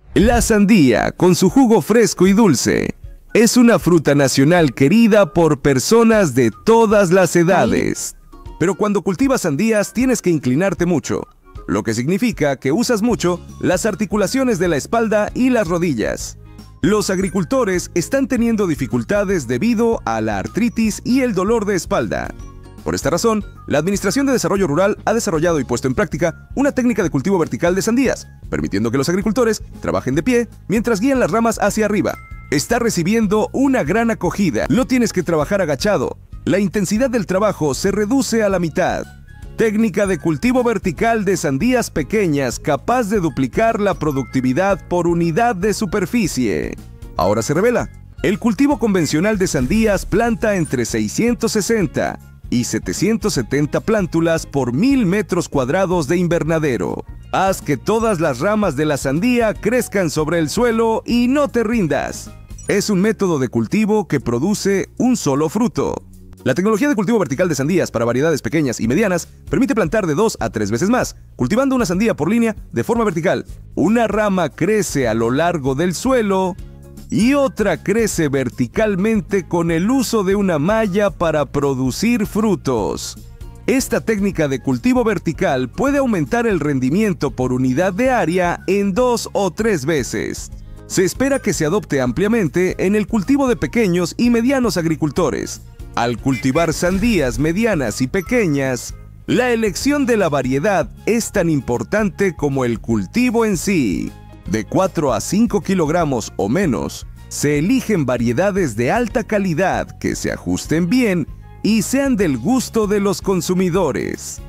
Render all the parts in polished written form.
La sandía, con su jugo fresco y dulce, es una fruta nacional querida por personas de todas las edades. Pero cuando cultivas sandías tienes que inclinarte mucho, lo que significa que usas mucho las articulaciones de la espalda y las rodillas. Los agricultores están teniendo dificultades debido a la artritis y el dolor de espalda. Por esta razón, la Administración de Desarrollo Rural ha desarrollado y puesto en práctica una técnica de cultivo vertical de sandías, permitiendo que los agricultores trabajen de pie mientras guían las ramas hacia arriba. Está recibiendo una gran acogida. No tienes que trabajar agachado. La intensidad del trabajo se reduce a la mitad. Técnica de cultivo vertical de sandías pequeñas capaz de duplicar la productividad por unidad de superficie. Ahora se revela. El cultivo convencional de sandías planta entre 660 y 770 plántulas por 1000 metros cuadrados de invernadero. Haz que todas las ramas de la sandía crezcan sobre el suelo y no te rindas. Es un método de cultivo que produce un solo fruto. La tecnología de cultivo vertical de sandías para variedades pequeñas y medianas permite plantar de 2 a 3 veces más, cultivando una sandía por línea de forma vertical. Una rama crece a lo largo del suelo y otra crece verticalmente con el uso de una malla para producir frutos. Esta técnica de cultivo vertical puede aumentar el rendimiento por unidad de área en 2 o 3 veces. Se espera que se adopte ampliamente en el cultivo de pequeños y medianos agricultores. Al cultivar sandías medianas y pequeñas, la elección de la variedad es tan importante como el cultivo en sí. De 4 a 5 kilogramos o menos, se eligen variedades de alta calidad que se ajusten bien y sean del gusto de los consumidores.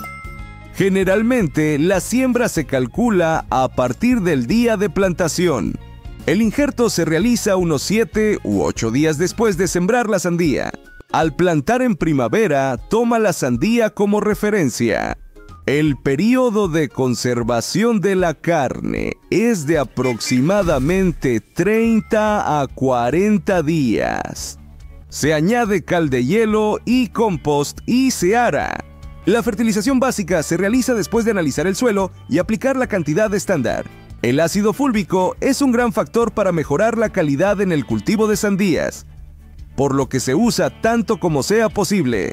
Generalmente, la siembra se calcula a partir del día de plantación. El injerto se realiza unos 7 u 8 días después de sembrar la sandía. Al plantar en primavera, toma la sandía como referencia. El periodo de conservación de la carne es de aproximadamente 30 a 40 días. Se añade cal de hielo y compost y se ara. La fertilización básica se realiza después de analizar el suelo y aplicar la cantidad estándar. El ácido fúlvico es un gran factor para mejorar la calidad en el cultivo de sandías, por lo que se usa tanto como sea posible.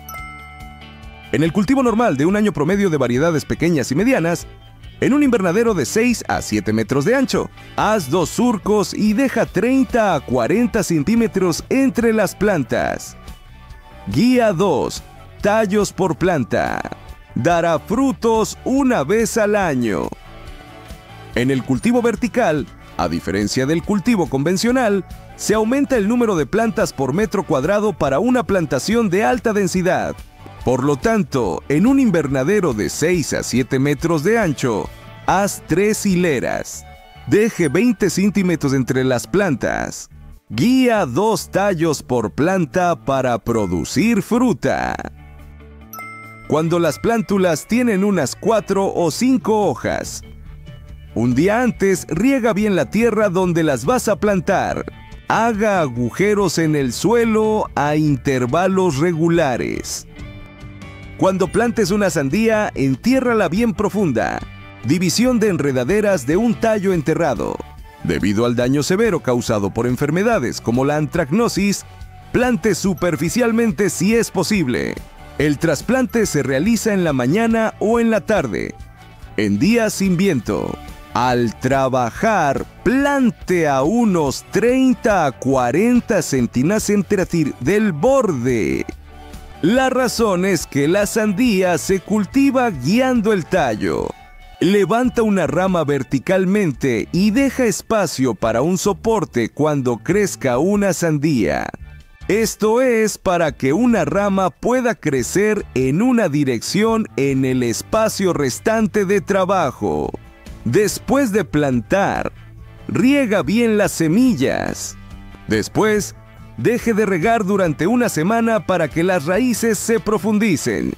En el cultivo normal de un año promedio de variedades pequeñas y medianas, en un invernadero de 6 a 7 metros de ancho, haz 2 surcos y deja 30 a 40 centímetros entre las plantas. Guía 2. Tallos por planta. Dará frutos una vez al año. En el cultivo vertical, a diferencia del cultivo convencional, se aumenta el número de plantas por metro cuadrado para una plantación de alta densidad. Por lo tanto, en un invernadero de 6 a 7 metros de ancho, haz 3 hileras. Deje 20 centímetros entre las plantas. Guía 2 tallos por planta para producir fruta. Cuando las plántulas tienen unas 4 o 5 hojas, un día antes riega bien la tierra donde las vas a plantar. Haga agujeros en el suelo a intervalos regulares. Cuando plantes una sandía, entiérrala bien profunda. División de enredaderas de un tallo enterrado. Debido al daño severo causado por enfermedades como la antracnosis, plante superficialmente si es posible. El trasplante se realiza en la mañana o en la tarde, en días sin viento. Al trabajar, plante a unos 30 a 40 centímetros del borde. La razón es que la sandía se cultiva guiando el tallo. Levanta una rama verticalmente y deja espacio para un soporte cuando crezca una sandía. Esto es para que una rama pueda crecer en una dirección en el espacio restante de trabajo. Después de plantar, riega bien las semillas. Después, deje de regar durante una semana para que las raíces se profundicen.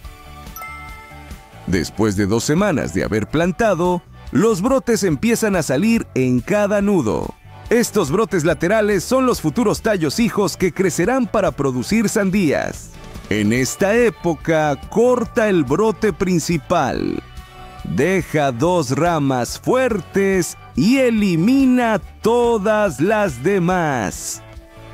Después de 2 semanas de haber plantado, los brotes empiezan a salir en cada nudo. Estos brotes laterales son los futuros tallos hijos que crecerán para producir sandías. En esta época, corta el brote principal. Deja 2 ramas fuertes y elimina todas las demás.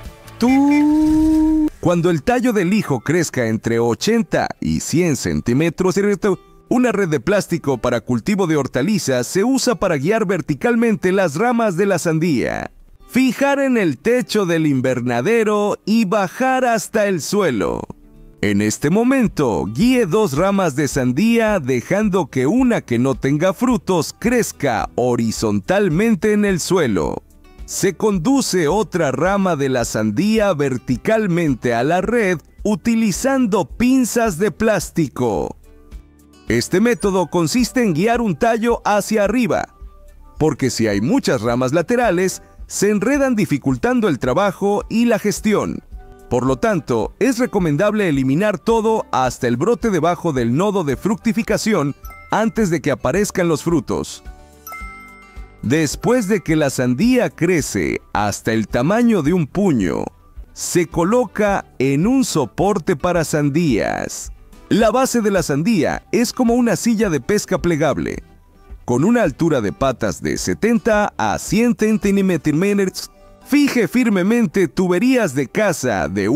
Cuando el tallo del hijo crezca entre 80 y 100 centímetros, una red de plástico para cultivo de hortalizas se usa para guiar verticalmente las ramas de la sandía, fijar en el techo del invernadero y bajar hasta el suelo. En este momento, guíe 2 ramas de sandía, dejando que una que no tenga frutos crezca horizontalmente en el suelo. Se conduce otra rama de la sandía verticalmente a la red utilizando pinzas de plástico. Este método consiste en guiar un tallo hacia arriba, porque si hay muchas ramas laterales, se enredan dificultando el trabajo y la gestión. Por lo tanto, es recomendable eliminar todo hasta el brote debajo del nodo de fructificación antes de que aparezcan los frutos. Después de que la sandía crece hasta el tamaño de un puño, se coloca en un soporte para sandías. La base de la sandía es como una silla de pesca plegable, con una altura de patas de 70 a 100 centímetros. Fije firmemente tuberías de caza de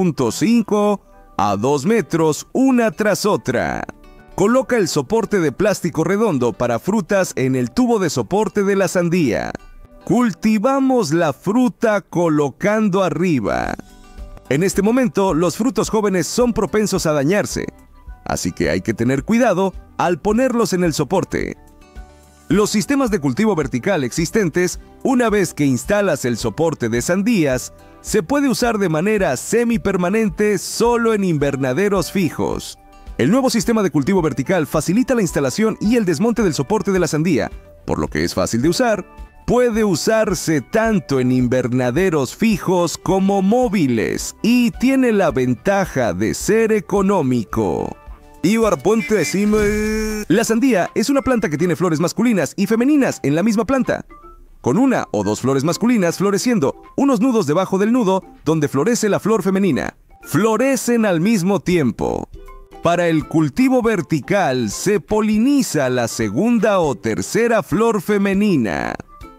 1.5 a 2 metros una tras otra. Coloca el soporte de plástico redondo para frutas en el tubo de soporte de la sandía. Cultivamos la fruta colocando arriba. En este momento, los frutos jóvenes son propensos a dañarse, así que hay que tener cuidado al ponerlos en el soporte. Los sistemas de cultivo vertical existentes, una vez que instalas el soporte de sandías, se puede usar de manera semipermanente solo en invernaderos fijos. El nuevo sistema de cultivo vertical facilita la instalación y el desmonte del soporte de la sandía, por lo que es fácil de usar. Puede usarse tanto en invernaderos fijos como móviles y tiene la ventaja de ser económico. Ponte encima. La sandía es una planta que tiene flores masculinas y femeninas en la misma planta, con 1 o 2 flores masculinas floreciendo, unos nudos debajo del nudo donde florece la flor femenina. Florecen al mismo tiempo. Para el cultivo vertical se poliniza la segunda o tercera flor femenina.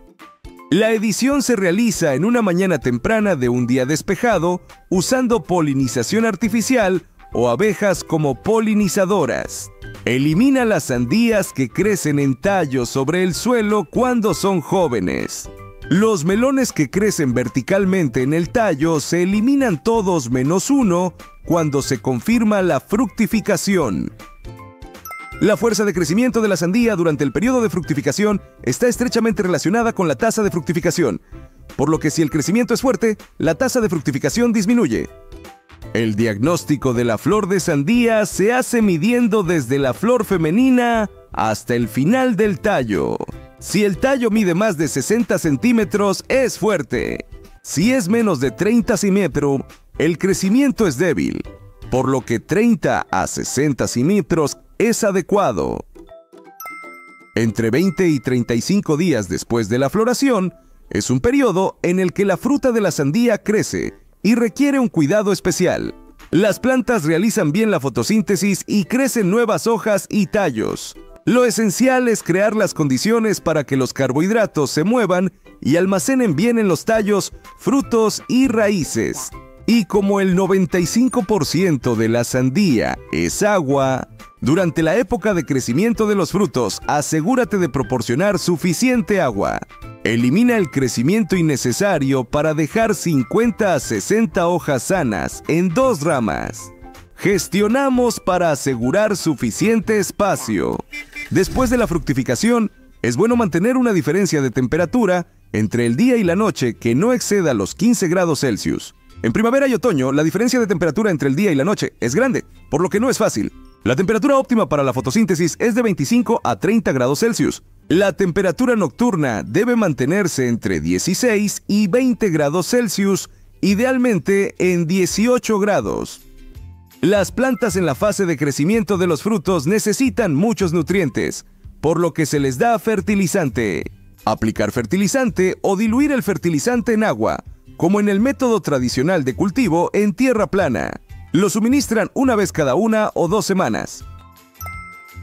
La edición se realiza en una mañana temprana de un día despejado usando polinización artificial o abejas como polinizadoras. Elimina las sandías que crecen en tallos sobre el suelo cuando son jóvenes. Los melones que crecen verticalmente en el tallo se eliminan todos menos 1 cuando se confirma la fructificación. La fuerza de crecimiento de la sandía durante el periodo de fructificación está estrechamente relacionada con la tasa de fructificación, por lo que si el crecimiento es fuerte, la tasa de fructificación disminuye. El diagnóstico de la flor de sandía se hace midiendo desde la flor femenina hasta el final del tallo. Si el tallo mide más de 60 centímetros, es fuerte. Si es menos de 30 centímetros, el crecimiento es débil, por lo que 30 a 60 centímetros es adecuado. Entre 20 y 35 días después de la floración, es un periodo en el que la fruta de la sandía crece y requiere un cuidado especial. Las plantas realizan bien la fotosíntesis y crecen nuevas hojas y tallos. Lo esencial es crear las condiciones para que los carbohidratos se muevan y almacenen bien en los tallos, frutos y raíces. Y como el 95% de la sandía es agua, durante la época de crecimiento de los frutos, asegúrate de proporcionar suficiente agua. Elimina el crecimiento innecesario para dejar 50 a 60 hojas sanas en 2 ramas. Gestionamos para asegurar suficiente espacio. Después de la fructificación, es bueno mantener una diferencia de temperatura entre el día y la noche que no exceda los 15 grados Celsius. En primavera y otoño, la diferencia de temperatura entre el día y la noche es grande, por lo que no es fácil. La temperatura óptima para la fotosíntesis es de 25 a 30 grados Celsius. La temperatura nocturna debe mantenerse entre 16 y 20 grados Celsius, idealmente en 18 grados. Las plantas en la fase de crecimiento de los frutos necesitan muchos nutrientes, por lo que se les da fertilizante. Aplicar fertilizante o diluir el fertilizante en agua, como en el método tradicional de cultivo en tierra plana. Lo suministran una vez cada 1 o 2 semanas.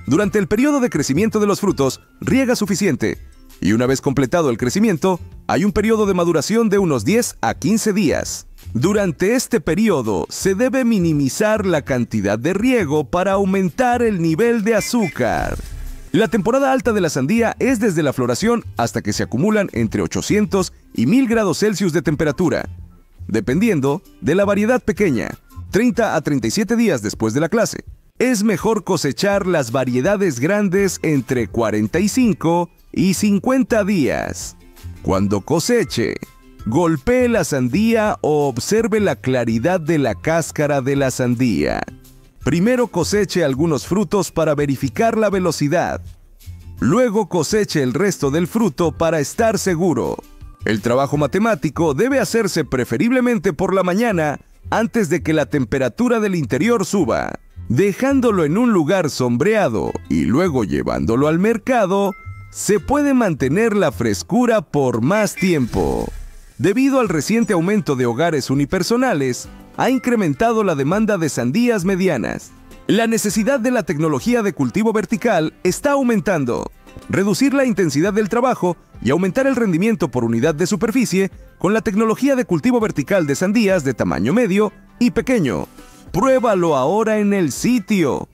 Durante el periodo de crecimiento de los frutos, riega suficiente. Y una vez completado el crecimiento, hay un periodo de maduración de unos 10 a 15 días. Durante este periodo, se debe minimizar la cantidad de riego para aumentar el nivel de azúcar. La temporada alta de la sandía es desde la floración hasta que se acumulan entre 800 y 1000 grados Celsius de temperatura, dependiendo de la variedad pequeña, 30 a 37 días después de la clase. Es mejor cosechar las variedades grandes entre 45 y 50 días. Cuando coseche, golpee la sandía o observe la claridad de la cáscara de la sandía. Primero coseche algunos frutos para verificar la velocidad. Luego coseche el resto del fruto para estar seguro. El trabajo matemático debe hacerse preferiblemente por la mañana antes de que la temperatura del interior suba. Dejándolo en un lugar sombreado y luego llevándolo al mercado, se puede mantener la frescura por más tiempo. Debido al reciente aumento de hogares unipersonales, ha incrementado la demanda de sandías medianas. La necesidad de la tecnología de cultivo vertical está aumentando. Reducir la intensidad del trabajo y aumentar el rendimiento por unidad de superficie con la tecnología de cultivo vertical de sandías de tamaño medio y pequeño. Pruébalo ahora en el sitio